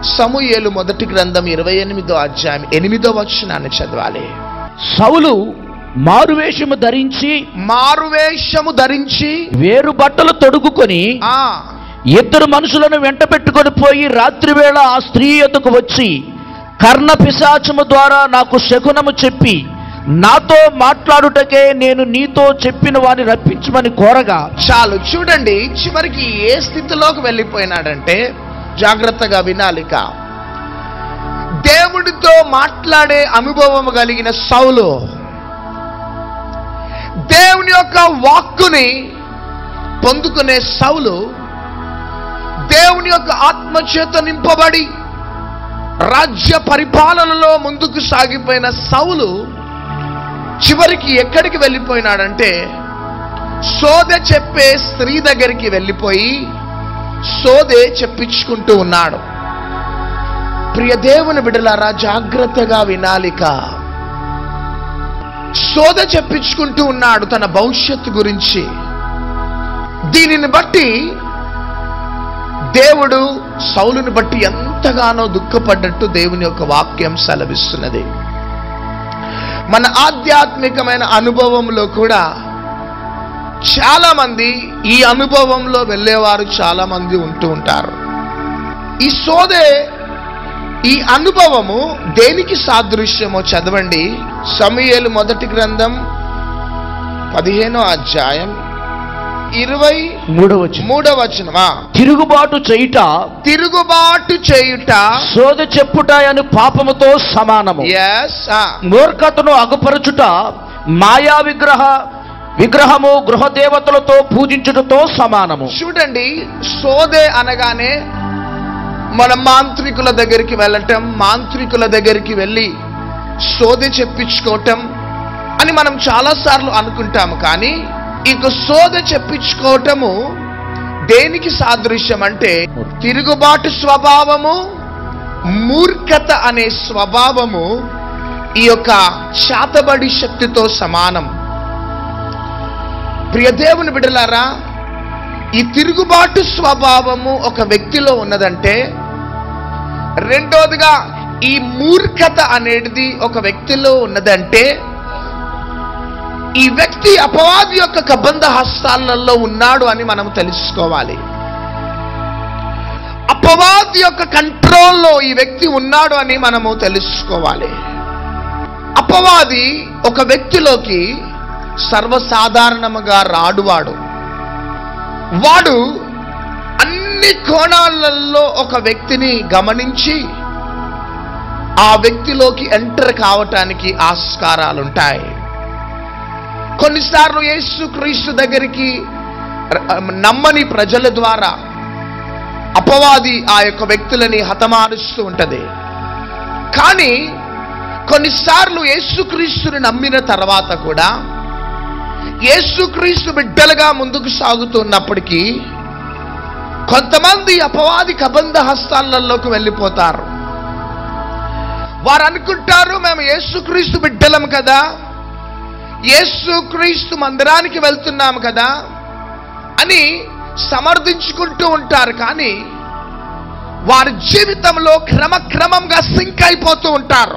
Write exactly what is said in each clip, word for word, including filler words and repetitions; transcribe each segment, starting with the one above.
సమూయేలు మొదటి గ్రంథం ఇరవై ఎనిమిదో అధ్యాయం ఎనిమిదో వచనాన్ని చదవాలి. సౌలు మారువేషము ధరించి మారువేషము ధరించి వేరు బట్టలు తొడుగుకొని ఆ ఇద్దరు మనుషులను వెంట పెట్టుకొని పోయి రాత్రి వేళ ఆ స్త్రీ యొద్దకు వచ్చి కర్ణ పిశాచము ద్వారా నాకు శకునము చెప్పి నాతో మాట్లాడుటకే నేను నీతో చెప్పిన వారిని రప్పించమని కోరగా. చాలు చూడండి, చివరికి ఏ స్థితిలోకి వెళ్ళిపోయినాడంటే, జాగ్రత్తగా వినాలిక. దేవుడితో మాట్లాడే అనుభవం కలిగిన సౌలు దేవుని యొక్క వాక్కుని పొందుకునే సౌలు దేవుని యొక్క ఆత్మచేత నింపబడి రాజ్య పరిపాలనలో ముందుకు సాగిపోయిన సౌలు చివరికి ఎక్కడికి వెళ్ళిపోయినాడంటే, సోదె చెప్పే స్త్రీ దగ్గరికి వెళ్ళిపోయి సోదె చెప్పించుకుంటూ ఉన్నాడు. ప్రియ దేవుని బిడ్డలారా, జాగ్రత్తగా వినాలిక. సోదె చెప్పించుకుంటూ ఉన్నాడు తన భవిష్యత్తు గురించి. దీనిని బట్టి దేవుడు సౌలుని బట్టి ఎంతగానో దుఃఖపడ్డట్టు దేవుని యొక్క వాక్యం సెలవిస్తున్నది. మన ఆధ్యాత్మికమైన అనుభవంలో కూడా చాలా మంది ఈ అనుభవంలో వెళ్ళేవారు చాలా మంది ఉంటూ ఉంటారు. ఈ సోదె ఈ అనుభవము దేనికి సాదృశ్యమో చదవండి. సమూయేలు మొదటి గ్రంథం పదిహేనో అధ్యాయం ఇరవై మూడవ మూడవ వచనమా. తిరుగుబాటు చేయుట తిరుగుబాటు చేయుట సోదె చెప్పుట అని పాపముతో సమానము. yes మూర్ఖతను అగుపరచుట మాయా విగ్రహ విగ్రహము గృహదేవతలతో పూజించుటతో సమానము. చూడండి, సోదె అనగానే మన మాంత్రికుల దగ్గరికి వెళ్ళటం, మాంత్రికుల దగ్గరికి వెళ్ళి సోదె చెప్పించుకోవటం అని మనం చాలాసార్లు అనుకుంటాము. కానీ ఇక సోదె చెప్పించుకోవటము దేనికి సాదృశ్యం అంటే, తిరుగుబాటు స్వభావము, మూర్ఖత అనే స్వభావము ఈ యొక్క శాతబడి శక్తితో సమానం. ప్రియదేవుని బిడ్డలారా, ఈ తిరుగుబాటు స్వభావము ఒక వ్యక్తిలో ఉన్నదంటే, రెండోదిగా ఈ మూర్ఖత అనేది ఒక వ్యక్తిలో ఉన్నదంటే, ఈ వ్యక్తి అపవాది యొక్క కబంధ హస్తాలలో ఉన్నాడు అని మనం తెలుసుకోవాలి. అపవాది యొక్క కంట్రోల్లో ఈ వ్యక్తి ఉన్నాడు అని మనము తెలుసుకోవాలి. అపవాది ఒక వ్యక్తిలోకి సర్వసాధారణముగా రాడువాడు. వాడు అన్ని కోణాలలో ఒక వ్యక్తిని గమనించి ఆ వ్యక్తిలోకి ఎంటర్ కావటానికి ఆస్కారాలుంటాయి. కొన్నిసార్లు యేసుక్రీస్తు దగ్గరికి నమ్మని ప్రజల ద్వారా అపవాది ఆ యొక్క వ్యక్తులని హతమారుస్తూ ఉంటది. కానీ కొన్నిసార్లు యేసుక్రీస్తుని నమ్మిన తర్వాత కూడా యేసుక్రీస్తు బిడ్డలుగా ముందుకు సాగుతున్నప్పటికీ కొంతమంది అపవాది కబంధ హస్తాలలోకి వెళ్ళిపోతారు. వారు అనుకుంటారు, మేము యేసుక్రీస్తు బిడ్డలం కదా, యేసుక్రీస్తు మందిరానికి వెళ్తున్నాము కదా అని సమర్థించుకుంటూ ఉంటారు. కానీ వారి జీవితంలో క్రమక్రమంగా సింక్ అయిపోతూ ఉంటారు.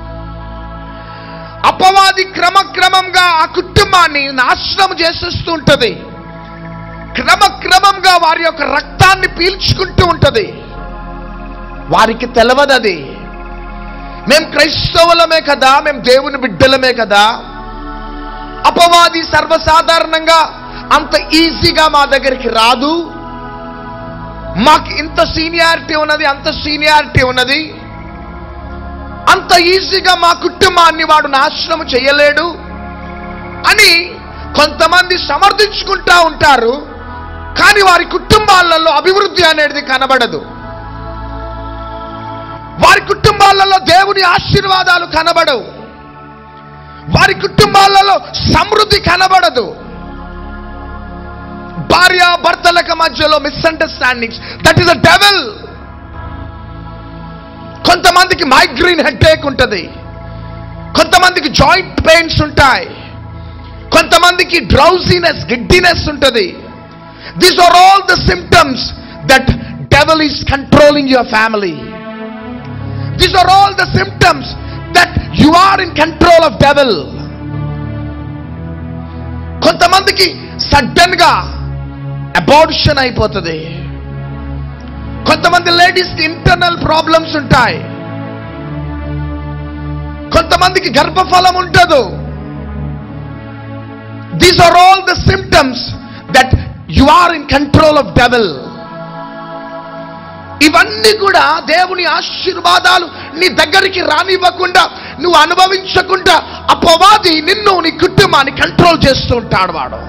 అపవాది క్రమక్రమంగా ఆ కుటుంబాన్ని నాశనం చేసేస్తూ ఉంటుంది. క్రమక్రమంగా వారి యొక్క రక్తాన్ని పీల్చుకుంటూ ఉంటుంది. వారికి తెలవదది. మేము క్రైస్తవులమే కదా, మేము దేవుని బిడ్డలమే కదా, అపవాది సర్వసాధారణంగా అంత ఈజీగా మా దగ్గరికి రాదు, మాకు ఇంత సీనియారిటీ ఉన్నది, అంత సీనియారిటీ ఉన్నది, అంత ఈజీగా మా కుటుంబాన్ని వాడు నాశనం చేయలేడు అని కొంతమంది సమర్థించుకుంటా ఉంటారు. కానీ వారి కుటుంబాలలో అభివృద్ధి అనేది కనబడదు. వారి కుటుంబాలలో దేవుని ఆశీర్వాదాలు కనబడవు. వారి కుటుంబాలలో సమృద్ధి కనబడదు. భార్య భర్తలకు మధ్యలో misunderstandings, that is a devil. కొంతమందికి మైగ్రేన్ హెడేక్ ఉంటుంది, కొంతమందికి జాయింట్ పెయిన్స్ ఉంటాయి, కొంతమందికి డ్రౌజీనెస్, గిడ్డినెస్ ఉంటుంది. These are all the symptoms that devil is controlling your family. These are all the symptoms that you are in control of devil. కొంతమందికి sudden గా abortion అయిపోతుంది. కొంతమంది ladies కి ఇంటర్నల్ ప్రాబ్లమ్స్ ఉంటాయి. కొంతమందికి గర్భఫలం ఉండదు. These are all the symptoms that you are in control of devil. ఇవన్నీ కూడా దేవుని ఆశీర్వాదాలు నీ దగ్గరికి రానివ్వకుండా, నువ్వు అనుభవించకుండా అపవాది నిన్ను, నీ కుటుంబాన్ని కంట్రోల్ చేస్తూ ఉంటాడు వాడు.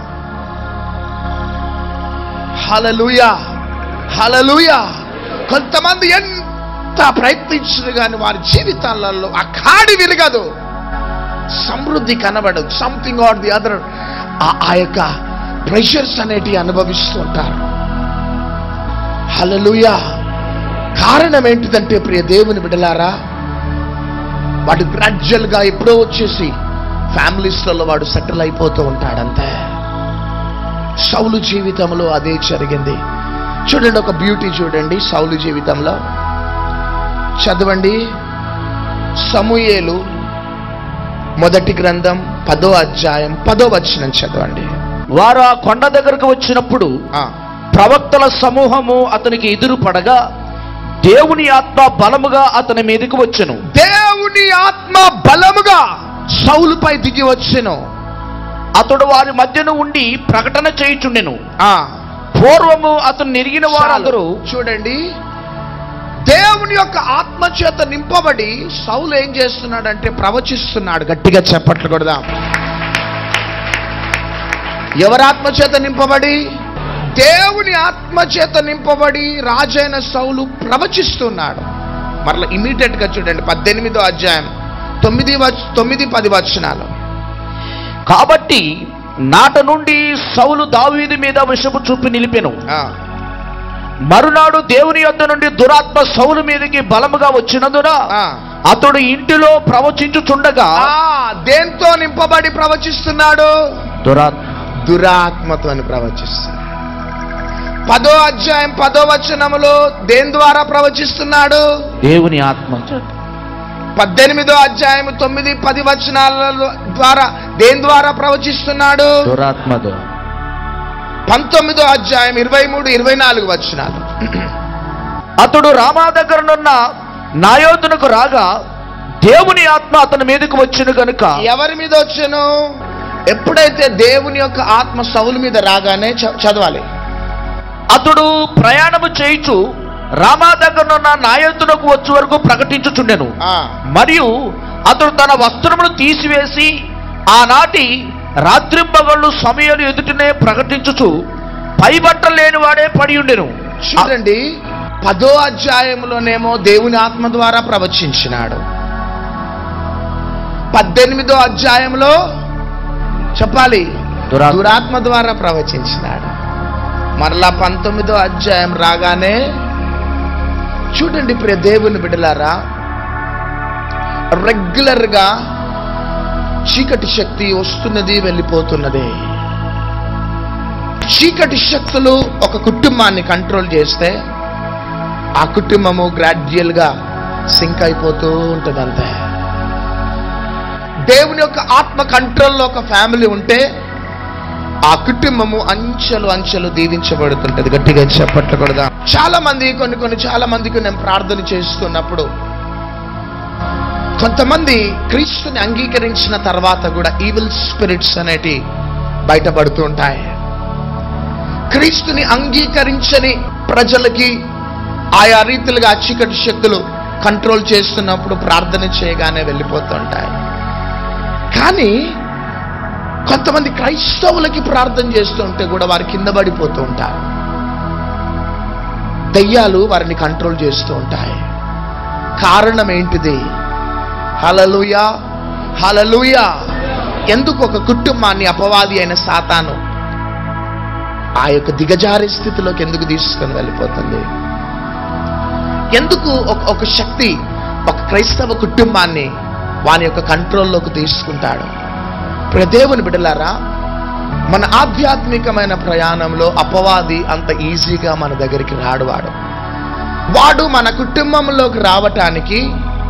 హల్లెలూయా, హల్లెలూయా. కొంతమంది ఎంత ప్రయత్నించరు కానీ వారి జీవితాలలో ఆ కాడి విరగదు, సమృద్ధి కనబడదు. సంథింగ్ ఆర్ ది అదర్ ఆ యొక్క ప్రెషర్స్ అనేటివి అనుభవిస్తూ ఉంటారు. హల్లెలూయా. కారణం ఏంటిదంటే ప్రియ దేవుని బిడ్డలారా, వాడు గ్రాడ్యువల్ గా ఎప్పుడో వచ్చేసి ఫ్యామిలీస్లలో వాడు సెటిల్ అయిపోతూ ఉంటాడంతే. సౌలు జీవితంలో అదే జరిగింది. చూడండి, ఒక బ్యూటీ చూడండి సౌలు జీవితంలో. చదవండి సమూయేలు మొదటి గ్రంథం పదో అధ్యాయం పదో వచనం చదవండి. వారు ఆ కొండ దగ్గరకు వచ్చినప్పుడు ప్రవక్తల సమూహము అతనికి ఎదురు పడగా దేవుని ఆత్మ బలముగా అతని మీదకి వచ్చెను. దేవుని ఆత్మ బలముగా సౌలుపై దిగి వచ్చెను. అతడు వారి మధ్యన ఉండి ప్రకటన చేయుచుండెను. పూర్వము అతను నెరిగిన వారందరూ. చూడండి, దేవుని యొక్క ఆత్మ చేత నింపబడి సౌలు ఏం చేస్తున్నాడంటే ప్రవచిస్తున్నాడు. గట్టిగా చెప్పట్లు కొడదాం. ఎవరి ఆత్మ చేత నింపబడి? దేవుని ఆత్మ చేత నింపబడి రాజైన సౌలు ప్రవచిస్తున్నాడు. మరలా ఇమీడియట్ గా చూడండి పద్దెనిమిదో అధ్యాయం తొమ్మిది తొమ్మిది పది వచనాలు. కాబట్టి నాట నుండి సౌలు దావీదు మీద విషము చూపి నిలిపెను. మరునాడు దేవుని యొద్ద నుండి దురాత్మ సౌలు మీదకి బలముగా వచ్చినందున అతడు ఇంటిలో ప్రవచించుచుండగా. దేంతో నింపబడి ప్రవచిస్తున్నాడు? దురాత్మ దురాత్మతో ప్రవచిస్తున్నాడు. పదో అధ్యాయం పదో వచనములో దేని ద్వారా ప్రవచిస్తున్నాడు? దేవుని ఆత్మ. పద్దెనిమిదో అధ్యాయం తొమ్మిది పది వచనాల ద్వారా దేని ద్వారా ప్రవచిస్తున్నాడు? దురాత్మ ద్వారా. పంతొమ్మిదో అధ్యాయం ఇరవై మూడు ఇరవై నాలుగు వచనాలు. అతడు రామా దగ్గరనున్న నాయోతునకు రాగా దేవుని ఆత్మ అతని మీదకు వచ్చెను కనుక. ఎవరి మీద వచ్చెను? ఎప్పుడైతే దేవుని యొక్క ఆత్మ సౌలు మీద రాగానే చదవాలి. అతడు ప్రయాణము చేయుచు రామా దగ్గరనున్న నాయోతునకు వచ్చే వరకు ప్రకటించుచుండెను. మరియు అతడు తన వస్త్రమును తీసివేసి ఆనాటి రాత్రింబగళ్ళు సమయాలు ఎదుటనే ప్రకటించుచు పై బట్టలు లేని వాడే పడి ఉండెను. చూడండి, పదో అధ్యాయంలోనేమో దేవుని ఆత్మ ద్వారా ప్రవచించినాడు. పద్దెనిమిదో అధ్యాయంలో చెప్పాలి దురాత్మ ద్వారా ప్రవచించినాడు. మరలా పంతొమ్మిదో అధ్యాయం రాగానే చూడండి ప్రియ దేవుని బిడ్డలారా, రెగ్యులర్ గా చీకటి శక్తి వస్తున్నది, వెళ్ళిపోతున్నది. చీకటి శక్తులు ఒక కుటుంబాన్ని కంట్రోల్ చేస్తే ఆ కుటుంబము గ్రాడ్యువల్ గా సింక్ అయిపోతూ ఉంటుంది అంతే. దేవుని యొక్క ఆత్మ కంట్రోల్లో ఒక ఫ్యామిలీ ఉంటే ఆ కుటుంబము అంచెలు అంచెలు దీవించబడుతుంటది. గట్టిగా చెప్పట్లు కూడా. చాలా మంది కొన్ని కొన్ని చాలా మందికి నేను ప్రార్థన చేస్తున్నప్పుడు కొంతమంది క్రీస్తుని అంగీకరించిన తర్వాత కూడా ఈవిల్ స్పిరిట్స్ అనేటి బయటపడుతూ ఉంటాయి. క్రీస్తుని అంగీకరించని ప్రజలకి ఆయా రీతిలుగా చీకటి శక్తులు కంట్రోల్ చేస్తున్నప్పుడు ప్రార్థన చేయగానే వెళ్ళిపోతుంటాయి. కానీ కొంతమంది క్రైస్తవులకి ప్రార్థన చేస్తుంటే కూడా వారి కింద పడిపోతూ ఉంటారు. దయ్యాలు వారిని కంట్రోల్ చేస్తూ ఉంటాయి. కారణం ఏంటిది? హల్లెలూయా, హల్లెలూయా. ఎందుకు ఒక కుటుంబాన్ని అపవాది అయిన సాతాను ఆ యొక్క దిగజారే స్థితిలోకి ఎందుకు తీసుకొని వెళ్ళిపోతుంది? ఎందుకు ఒక శక్తి ఒక క్రైస్తవ కుటుంబాన్ని వాని యొక్క కంట్రోల్లోకి తీసుకుంటాడు? దేవుని బిడ్డలారా, మన ఆధ్యాత్మికమైన ప్రయాణంలో అపవాది అంత ఈజీగా మన దగ్గరికి రాడు. వాడు వాడు మన కుటుంబంలోకి రావటానికి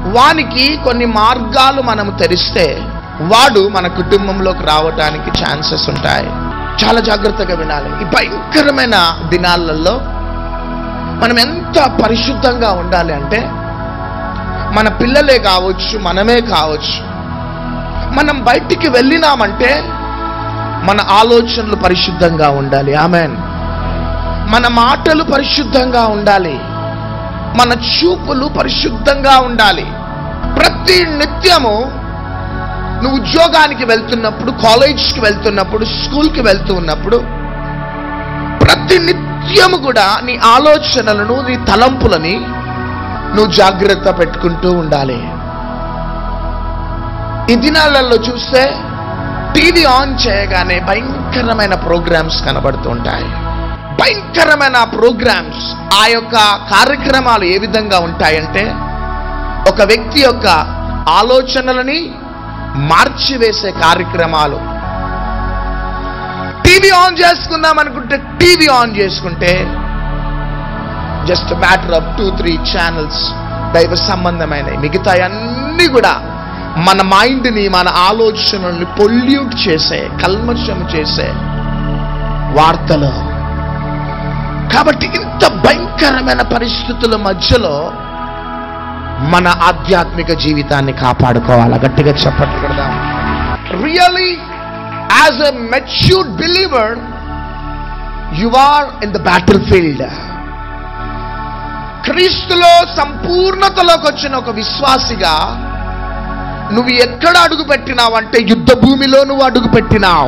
వానికి కొన్ని మార్గాలు మనం తెరిస్తే వాడు మన కుటుంబంలోకి రావడానికి ఛాన్సెస్ ఉంటాయి. చాలా జాగ్రత్తగా వినాలి. ఈ భయంకరమైన దినాలలో మనం ఎంత పరిశుద్ధంగా ఉండాలి అంటే, మన పిల్లలే కావచ్చు, మనమే కావచ్చు, మనం బయటికి వెళ్ళినామంటే మన ఆలోచనలు పరిశుద్ధంగా ఉండాలి. ఆమేన్. మన మాటలు పరిశుద్ధంగా ఉండాలి. మన చూపులు పరిశుద్ధంగా ఉండాలి. ప్రతి నిత్యము నువ్వు ఉద్యోగానికి వెళ్తున్నప్పుడు, కాలేజ్కి వెళ్తున్నప్పుడు, స్కూల్కి వెళ్తూ ఉన్నప్పుడు ప్రతి నిత్యము కూడా నీ ఆలోచనలను, నీ తలంపులని నువ్వు జాగ్రత్త పెట్టుకుంటూ ఉండాలి. ఈ దినాలలో చూస్తే టీవీ ఆన్ చేయగానే భయంకరమైన ప్రోగ్రామ్స్ కనబడుతూ ఉంటాయి. భయంకరమైన ప్రోగ్రామ్స్, ఆ యొక్క కార్యక్రమాలు ఏ విధంగా ఉంటాయంటే ఒక వ్యక్తి యొక్క ఆలోచనలని మార్చివేసే కార్యక్రమాలు. టీవీ ఆన్ చేసుకుందాం అనుకుంటే టీవీ ఆన్ చేసుకుంటే just matter of two three channels దైవ సంబంధమైనవి, మిగతా అన్నీ కూడా మన మైండ్ని, మన ఆలోచనల్ని పొల్యూట్ చేసే, కల్మషం చేసే వార్తలు. కాబట్టి ఇంత భయంకరమైన పరిస్థితుల మధ్యలో మన ఆధ్యాత్మిక జీవితాన్ని కాపాడుకోవాలి. గట్టిగా చెప్పట్లు కొడదాం. Really as a matured believer you are in the battlefield. క్రీస్తులో సంపూర్ణతలోకి వచ్చిన ఒక విశ్వాసిగా నువ్వు ఎక్కడ అడుగు పెట్టినావంటే యుద్ధ భూమిలో నువ్వు అడుగు పెట్టినావు.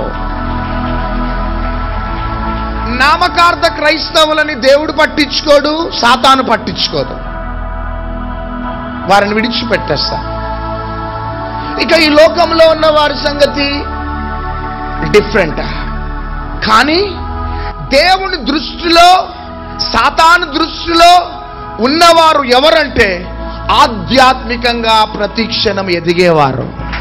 నామకార్థ క్రైస్తవులని దేవుడు పట్టించుకోడు, సాతాను పట్టించుకోదు. వారిని విడిచిపెట్టేస్తా. ఇక ఈ లోకంలో ఉన్న వారి సంగతి డిఫరెంట్. కానీ దేవుని దృష్టిలో, సాతాను దృష్టిలో ఉన్నవారు ఎవరంటే ఆధ్యాత్మికంగా ప్రతి క్షణం ఎదిగేవారు.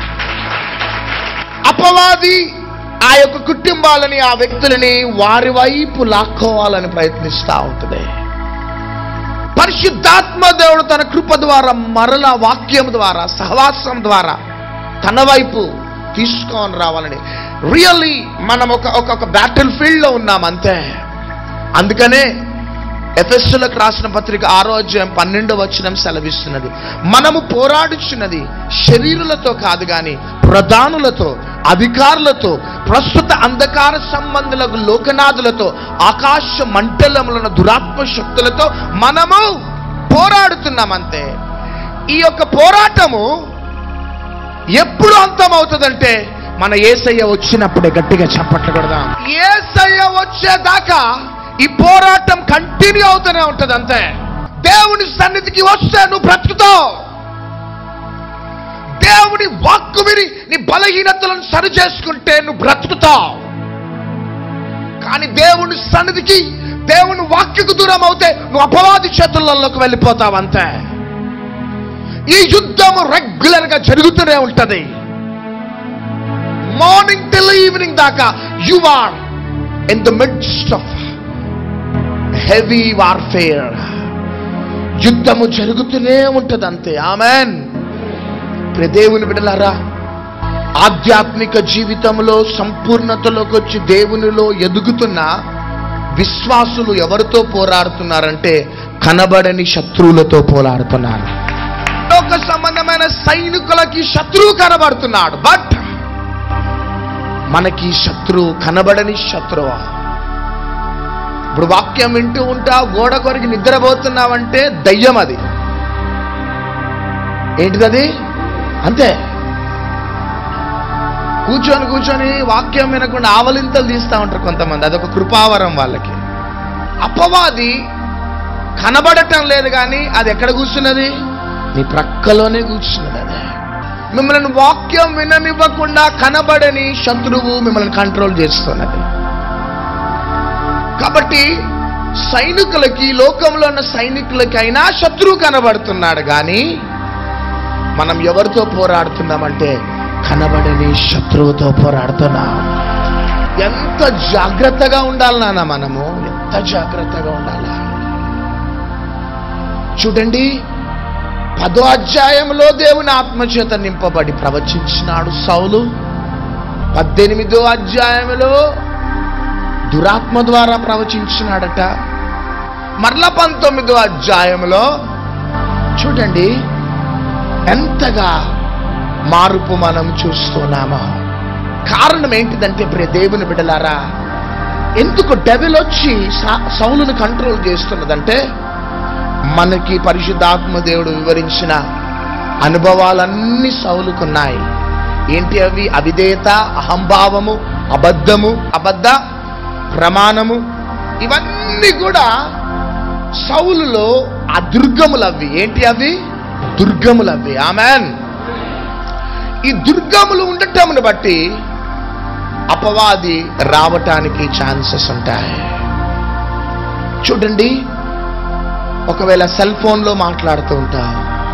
అపవాది ఆ యొక్క కుటుంబాలని, ఆ వ్యక్తులని వారి వైపు లాక్కోవాలని ప్రయత్నిస్తూ ఉంటుంది. పరిశుద్ధాత్మ దేవుడు తన కృప ద్వారా, మరల వాక్యం ద్వారా, సహవాసం ద్వారా తన వైపు తీసుకొని రావాలని. రియల్లీ మనం ఒక ఒక బ్యాటిల్ ఫీల్డ్లో ఉన్నాం అంతే. అందుకనే ఎఫెసీయులకు రాసిన పత్రిక ఆరో అధ్యాయం పన్నెండవ వచనం సెలవిస్తున్నది, మనము పోరాడుచున్నది శరీరులతో కాదు గాని ప్రధానులతో, అధికారులతో, ప్రస్తుత అంధకార సంబంధులకు లోకనాథులతో, ఆకాశ మండలములను దురాత్మ శక్తులతో మనము పోరాడుతున్నామంతే. ఈ యొక్క పోరాటము ఎప్పుడు అంతమవుతుందంటే మన యేసయ్య వచ్చినప్పుడే. గట్టిగా చప్పట్లు కొడదాం. యేసయ్య వచ్చేదాకా ఈ పోరాటం కంటిన్యూ అవుతూనే ఉంటుంది అంతే. దేవుని సన్నిధికి వస్తే నువ్వు బ్రతుకుతావు. దేవుని వాక్కు విని నీ బలహీనతలను సరి చేసుకుంటే నువ్వు బ్రతుకుతావు. కానీ దేవుని సన్నిధికి, దేవుని వాక్యకు దూరం అవుతే నువ్వు అపవాది చేతులలోకి వెళ్ళిపోతావు అంతే. ఈ యుద్ధము రెగ్యులర్ గా జరుగుతూనే ఉంటది. మార్నింగ్ టిల్ ఈవినింగ్ దాకా you are in the midst of heavy warfare. యుద్ధము జరుగుతూనే ఉంటది అంతే. ఆమెన్. దేవుని బిడ్డలారా, ఆధ్యాత్మిక జీవితంలో సంపూర్ణతలోకి వచ్చి దేవునిలో ఎదుగుతున్న విశ్వాసులు ఎవరితో పోరాడుతున్నారంటే కనబడని శత్రువులతో పోరాడుతున్నారు. లోక సంబంధమైన సైనికులకి శత్రువు కనబడుతున్నాడు, బట్ మనకి శత్రువు కనబడని శత్రువు. ఇప్పుడు వాక్యం వింటూ ఉంటావు, గోడ కొరికి నిద్రపోతున్నావంటే దయ్యం. అది ఏంటిది? అంతే. కూర్చొని కూర్చొని వాక్యం వినకుండా ఆవలింతలు తీస్తూ ఉంటారు కొంతమంది. అదొక కృపావరం వాళ్ళకి. అపవాది కనబడటం లేదు కానీ అది ఎక్కడ కూర్చున్నది? నీ ప్రక్కలోనే కూర్చున్నది. అదే మిమ్మల్ని వాక్యం విననివ్వకుండా కనబడని శత్రువు మిమ్మల్ని కంట్రోల్ చేస్తున్నది. కాబట్టి సైనికులకి, లోకంలో ఉన్న సైనికులకి అయినా శత్రువు కనబడుతున్నాడు. కానీ మనం ఎవరితో పోరాడుతున్నామంటే కనబడని శత్రువుతో పోరాడుతున్నాం. ఎంత జాగ్రత్తగా ఉండాలి నాన్న, మనము ఎంత జాగ్రత్తగా ఉండాలి. చూడండి, పదో అధ్యాయంలో దేవుని ఆత్మచేత నింపబడి ప్రవచించినాడు సౌలు. పద్దెనిమిదో అధ్యాయంలో దురాత్మ ద్వారా ప్రవచించినాడట. మరలా పంతొమ్మిదో అధ్యాయంలో చూడండి ఎంతగా మార్పు మనం చూస్తున్నామా. కారణం ఏంటిదంటే ప్రియ దేవుని బిడ్డలారా, ఎందుకు డెవిల్ వచ్చి సౌలును కంట్రోల్ చేస్తున్నదంటే మనకి పరిశుద్ధాత్మ దేవుడు వివరించిన అనుభవాలన్నీ సౌలుకున్నాయి. ఏంటి అవి? అవిధేయత, అహంభావము, అబద్ధము, అబద్ధ ప్రమాణము, ఇవన్నీ కూడా సౌలులో ఆ దుర్గములవి. ఏంటి అవి? దుర్గములవి. ఆమెన్. ఈ దుర్గములు ఉండటమును బట్టి అపవాది రావటానికి ఛాన్సెస్ ఉంటాయి. చూడండి, ఒకవేళ సెల్ ఫోన్లో మాట్లాడుతూ ఉంటాం,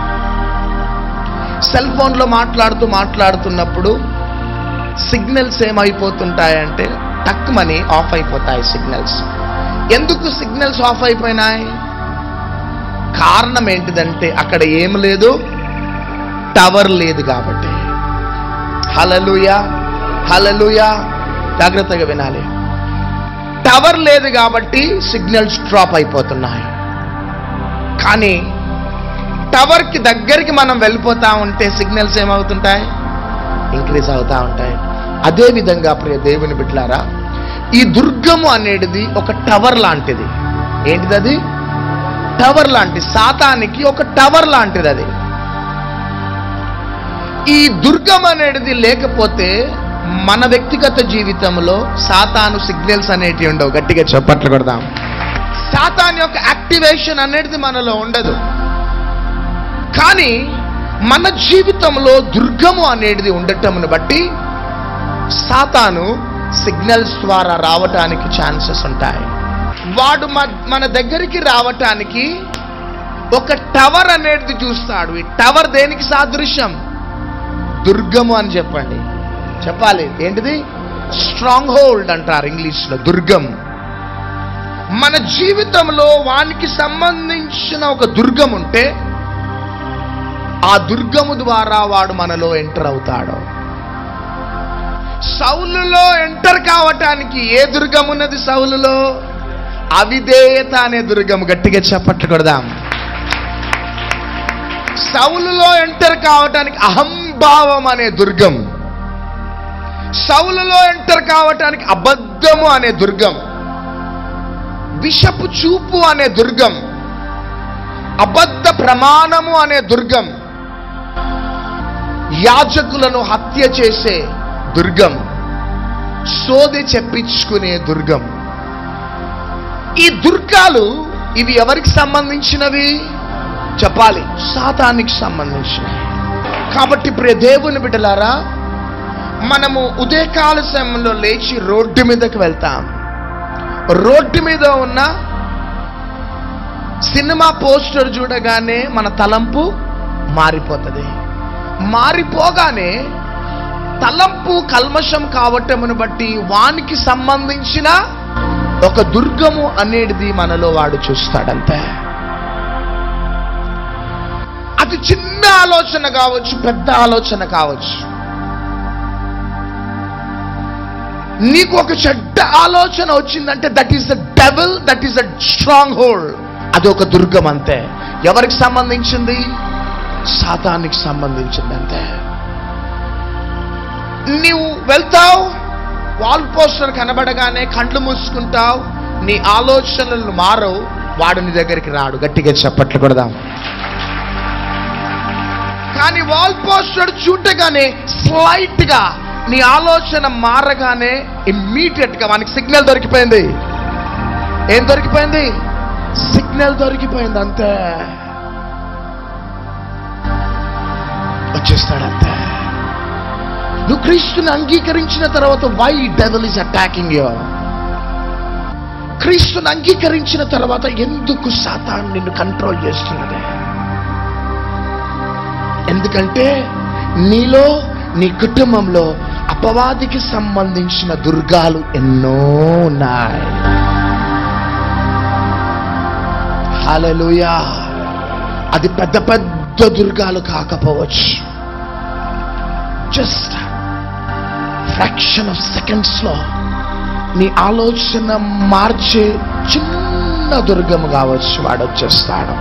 సెల్ ఫోన్లో మాట్లాడుతూ మాట్లాడుతున్నప్పుడు సిగ్నల్స్ ఏమైపోతుంటాయంటే టక్మని ఆఫ్ అయిపోతాయి సిగ్నల్స్. ఎందుకు సిగ్నల్స్ ఆఫ్ అయిపోయినాయి? కారణం ఏంటిదంటే అక్కడ ఏం లేదు, టవర్ లేదు కాబట్టి. హల్లెలూయా, హల్లెలూయా. జాగ్రత్తగా వినాలి. టవర్ లేదు కాబట్టి సిగ్నల్స్ డ్రాప్ అయిపోతున్నాయి. కానీ టవర్కి దగ్గరికి మనం వెళ్ళిపోతా ఉంటే సిగ్నల్స్ ఏమవుతుంటాయి? ఇంక్రీజ్ అవుతా ఉంటాయి. అదే విధంగా ప్రియ దేవుని బిడ్డలారా, ఈ దుర్గము అనేది ఒక టవర్ లాంటిది. ఏంటిది అది? టవర్ లాంటి, సాతానికి ఒక టవర్ లాంటిది అది. ఈ దుర్గం అనేది లేకపోతే మన వ్యక్తిగత జీవితంలో సాతాను సిగ్నల్స్ అనేటివి ఉండవు. గట్టిగా చప్పట్లు కొడదాం. సాతాన్ యొక్క యాక్టివేషన్ అనేది మనలో ఉండదు. కానీ మన జీవితంలో దుర్గము అనేది ఉండటమును బట్టి సాతాను సిగ్నల్స్ ద్వారా రావటానికి ఛాన్సెస్ ఉంటాయి. వాడు మన దగ్గరికి రావటానికి ఒక టవర్ అనేది చూస్తాడు. ఈ టవర్ దేనికి సాదృశ్యం? దుర్గము అని చెప్పండి. చెప్పాలి. ఏంటిది? స్ట్రాంగ్ హోల్డ్ అంటారు ఇంగ్లీష్లో. దుర్గం. మన జీవితంలో వానికి సంబంధించిన ఒక దుర్గం ఉంటే ఆ దుర్గము ద్వారా వాడు మనలో ఎంటర్ అవుతాడు. సౌలులో ఎంటర్ కావటానికి ఏ దుర్గం ఉన్నది? సౌలులో అవిధేయత అనే దుర్గం. గట్టిగా చప్పట్లు కొడదాం. సౌలులో ఎంటర్ కావటానికి అహంభావం అనే దుర్గం. సౌలులో ఎంటర్ కావటానికి అబద్ధము అనే దుర్గం, విషపు చూపు అనే దుర్గం, అబద్ధ ప్రమాణము అనే దుర్గం, యాజకులను హత్య చేసే దుర్గం, సోది చెప్పించుకునే దుర్గం. ఈ దుర్గాలు ఇవి ఎవరికి సంబంధించినవి? చెప్పాలి. సాతానికి సంబంధించినవి. కాబట్టి ప్రియ దేవుని బిడ్డలారా, మనము ఉదయకాల సమయంలో లేచి రోడ్డు మీదకి వెళ్తాం. రోడ్డు మీద ఉన్న సినిమా పోస్టర్ చూడగానే మన తలంపు మారిపోతుంది. మారిపోగానే తలంపు కల్మషం కావటమును బట్టి వానికి సంబంధించిన ఒక దుర్గము అనేది మనలో వాడు చూస్తాడంతే. అది చిన్న ఆలోచన కావచ్చు, పెద్ద ఆలోచన కావచ్చు. నీకు ఒక చెడ్డ ఆలోచన వచ్చిందంటే that is the devil, that is the stronghold. అది ఒక దుర్గం అంతే. ఎవరికి సంబంధించింది? సాతానికి సంబంధించింది అంతే. నీవు వెళ్తావు, వాల్ పోస్టర్ కనబడగానే కండ్లు మూసుకుంటావు, నీ ఆలోచనలు మారవు, వాడు నీ దగ్గరికి రాడు. గట్టిగా చప్పట్లు కొడదాం. కానీ వాల్ పోస్టర్ చూడగానే స్లైట్ గా నీ ఆలోచన మారగానే ఇమ్మీడియట్ గా వానికి సిగ్నల్ దొరికిపోయింది. ఏం దొరికిపోయింది? సిగ్నల్ దొరికిపోయింది అంతే. వచ్చేస్తాడంతే. నువ్వు క్రీస్తుని అంగీకరించిన తర్వాత why devil is attacking you? క్రీస్తుని అంగీకరించిన తర్వాత ఎందుకు సాతాను నిన్ను కంట్రోల్ చేస్తున్నది? ఎందుకంటే నీలో, నీ కుటుంబంలో అపవాదికి సంబంధించిన దుర్గాలు ఎన్నో ఉన్నాయి. హల్లెలూయా. అది పెద్ద పెద్ద పెద్ద దుర్గాలు కాకపోవచ్చు, జస్ట్ ఫ్రాక్షన్ ఆఫ్ సెకండ్స్ లో నీ ఆలోచన మార్చే చిన్న దుర్గము కావచ్చు, వాడు వచ్చేస్తాడు.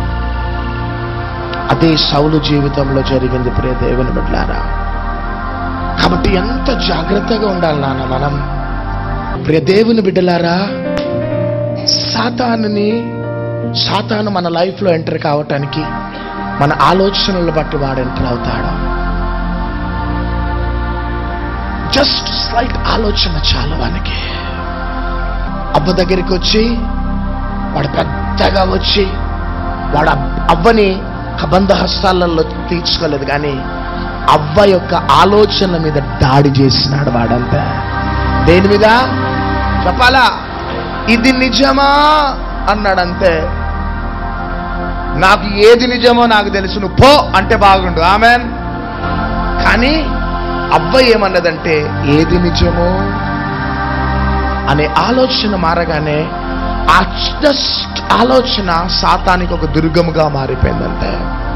అదే సౌలు జీవితంలో జరిగింది ప్రియ దేవుని బిడ్డలారా. కాబట్టి ఎంత జాగ్రత్తగా ఉండాలి నాన్న మనం. ప్రియ దేవుని బిడ్డలారా, సాతానుని సాతాను మన లైఫ్లో ఎంటర్ కావటానికి మన ఆలోచనలు బట్టి వాడు ఎంటర్ అవుతాడు. జస్ట్ స్లైట్ ఆలోచన చాలు వానికి. అవ్వ దగ్గరికి వచ్చి వాడు పెద్దగా వచ్చి వాడు అవ్వని కబంధ హస్తాలలో తీర్చుకోలేదు, కానీ అవ్వ యొక్క ఆలోచనల మీద దాడి చేసినాడు వాడంతా. దేని మీద చెప్పాలా? ఇది నిజమా అన్నాడంతే. నాకు ఏది నిజమో నాకు తెలుసు, నువ్వు పో అంటే బాగుండు. ఆమెన్. కానీ అవ్వ ఏమన్నదంటే ఏది నిజమో అనే ఆలోచన మారగానే ఆ జస్ట్ ఆలోచన సాతానికి ఒక దుర్గముగా మారిపోయిందంటే.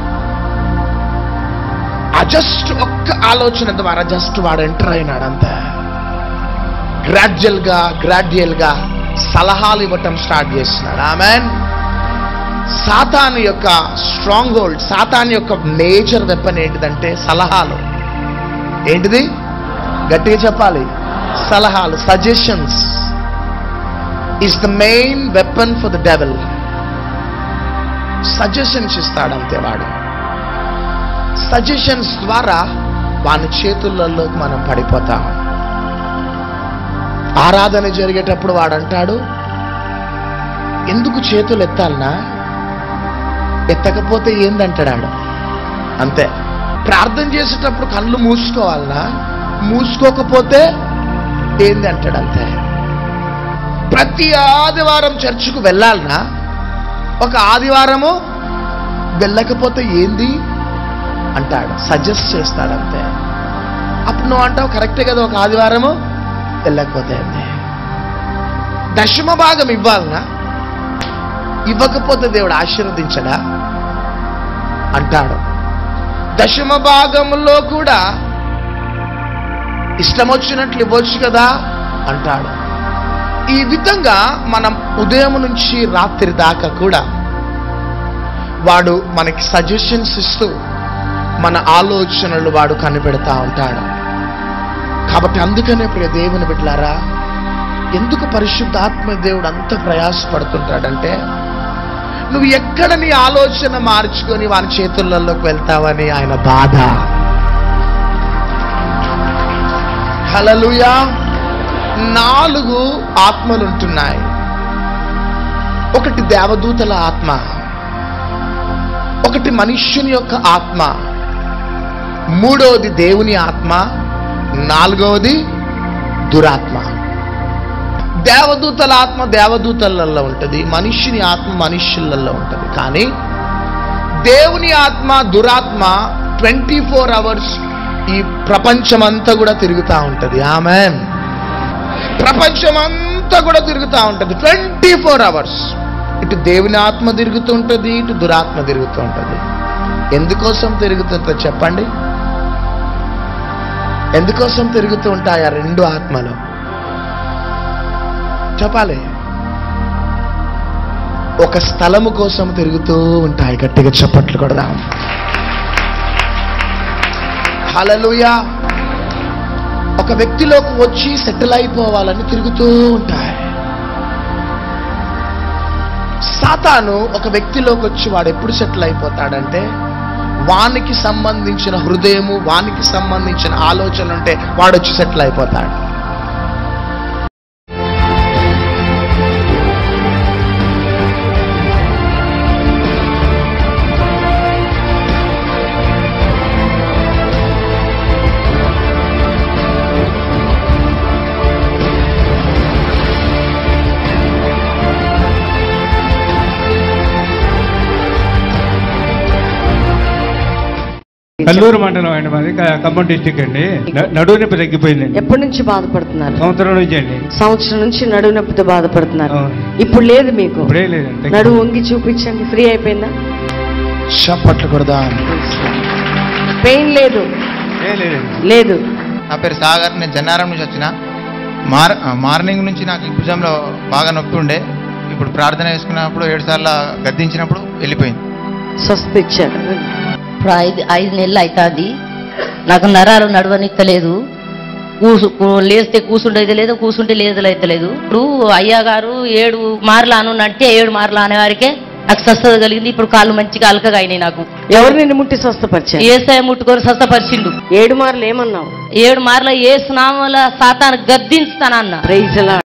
ఆ జస్ట్ ఒక్క ఆలోచన ద్వారా జస్ట్ వాడు ఎంటర్ అయినాడంతే. గ్రాడ్యువల్ గా గ్రాడ్యువల్ గా సలహాలు ఇవ్వటం స్టార్ట్ చేస్తున్నాడు. ఆమెన్. సాతాను యొక్క స్ట్రాంగ్ హోల్డ్, సాతాను యొక్క నేచర్ వెపన్ ఏంటిదంటే సలహాలు. ఏంటిది? గట్టిగా చెప్పాలి. సలహాలు, suggestions is the main weapon for the devil. Suggestions ఇస్తాడంతే వాడు. సజెషన్స్ ద్వారా వాని చేతులలోకి మనం పడిపోతాం. ఆరాధన జరిగేటప్పుడు వాడు అంటాడు, ఎందుకు చేతులు ఎత్తాలనా? ఎత్తకపోతే ఏందంటాడు అంతే. ప్రార్థన చేసేటప్పుడు కళ్ళు మూసుకోవాలనా? మూసుకోకపోతే ఏంది అంటాడు అంతే. ప్రతి ఆదివారం చర్చికి వెళ్ళాలనా? ఒక ఆదివారము వెళ్ళకపోతే ఏంది అంటాడు. సజెస్ట్ చేస్తాడంతే. అప్పుడు నువ్వు అంటావు కరెక్టే కదా, ఒక ఆదివారము వెళ్ళకపోతే ఏంది. దశమ భాగం ఇవ్వాలనా? ఇవ్వకపోతే దేవుడు ఆశీర్వదించడా అంటాడు. దశమ భాగంలో కూడా ఇష్టం వచ్చినట్లు ఇవ్వచ్చు కదా అంటాడు. ఈ విధంగా మనం ఉదయం నుంచి రాత్రి దాకా కూడా వాడు మనకి సజెషన్స్ ఇస్తూ మన ఆలోచనలు వాడు కనిపెడతా ఉంటాడు. కాబట్టి అందుకనే ప్రియ దేవుని బిడ్డలారా, ఎందుకు పరిశుద్ధాత్మ దేవుడు అంత ప్రయాసపడుతుంటాడంటే, నువ్వు ఎక్కడ నీ ఆలోచన మార్చుకొని వాని చేతులలోకి వెళ్తావని ఆయన బాధ. హల్లెలూయా. నాలుగు ఆత్మలు ఉంటున్నాయి. ఒకటి దేవదూతల ఆత్మ, ఒకటి మనుష్యుని యొక్క ఆత్మ, మూడవది దేవుని ఆత్మ, నాలుగవది దురాత్మ. దేవదూతల ఆత్మ దేవదూతలలో ఉంటుంది, మనుష్యుని ఆత్మ మనుష్యులలో ఉంటుంది. కానీ దేవుని ఆత్మ దురాత్మ ట్వంటీ ఫోర్ అవర్స్ ఈ ప్రపంచమంతా కూడా తిరుగుతూ ఉంటుంది. ఆమేన్. ప్రపంచమంతా కూడా తిరుగుతూ ఉంటుంది ట్వంటీ ఫోర్ అవర్స్. ఇటు దేవుని ఆత్మ తిరుగుతూ ఉంటుంది, ఇటు దురాత్మ తిరుగుతూ ఉంటుంది. ఎందుకోసం తిరుగుతుందో చెప్పండి? ఎందుకోసం తిరుగుతూ ఉంటాయి ఆ రెండు ఆత్మలు? చెప్పాలి. ఒక స్థలము కోసం తిరుగుతూ ఉంటాయి. గట్టిగా చప్పట్లు కొడదాం. హల్లెలూయా. ఒక వ్యక్తిలోకి వచ్చి సెటిల్ అయిపోవాలని తిరుగుతూ ఉంటాయి. సాతాను ఒక వ్యక్తిలోకి వచ్చి వాడు ఎప్పుడు సెటిల్ అయిపోతాడంటే, వానికి సంబంధించిన హృదయము, వానికి సంబంధించిన ఆలోచన ఉంటే వాడు వచ్చి సెటిల్ అయిపోతాడు. కల్లూరు మండలం అండి, మాది ఖమ్మం డిస్టిక్ అండి. నడువు నొప్పి తగ్గిపోయిందండి. ఎప్పటి నుంచి బాధపడుతున్నారు? సంవత్సరం నుంచి అండి. సంవత్సరం నుంచి నడువు నొప్పితో బాధపడుతున్నారు. ఇప్పుడు లేదు మీకు? ఇప్పుడే లేదండి. నడువు వంగి చూపించండి. ఫ్రీ అయిపోయిందా? చప్పట్లు కొడదాం. పెయిన్ లేదు లేదండి. లేదు. నా పేరు సాగర్, నేను జన్నారం నుంచి వచ్చిన. మార్ మార్నింగ్ నుంచి నాకు ఈ భుజంలో బాగా నొప్పి ఉండే. ఇప్పుడు ప్రార్థన చేసుకున్నప్పుడు ఏడు సార్లు గద్దించినప్పుడు వెళ్ళిపోయింది. స్వస్థ ఇచ్చాడు. ఇప్పుడు ఐదు ఐదు నెలలు అవుతుంది. నాకు నరాలు నడవనిత్తలేదు. కూసు కూ- లేస్తే కూసుండేది లేదు, కూసుంటే లేదు అయితలేదు. ఇప్పుడు అయ్యా గారు ఏడు మార్లు అను అంటే ఏడు మార్లు అనేవారికే నాకు స్వస్థత కలిగింది. ఇప్పుడు కాళ్ళు మంచిగా అలకగా అయినాయి. నాకు ఎవరు నిన్ను ముట్టి స్వస్థపరిచారు? ఏసాయ ముట్టుకొని స్వస్థపరిచిండు. ఏడు మార్లు ఏమన్నావు? ఏడు మార్ల ఏ స్నామంలో సాతాను గద్దించుతానన్నా. ప్రైజ్ లా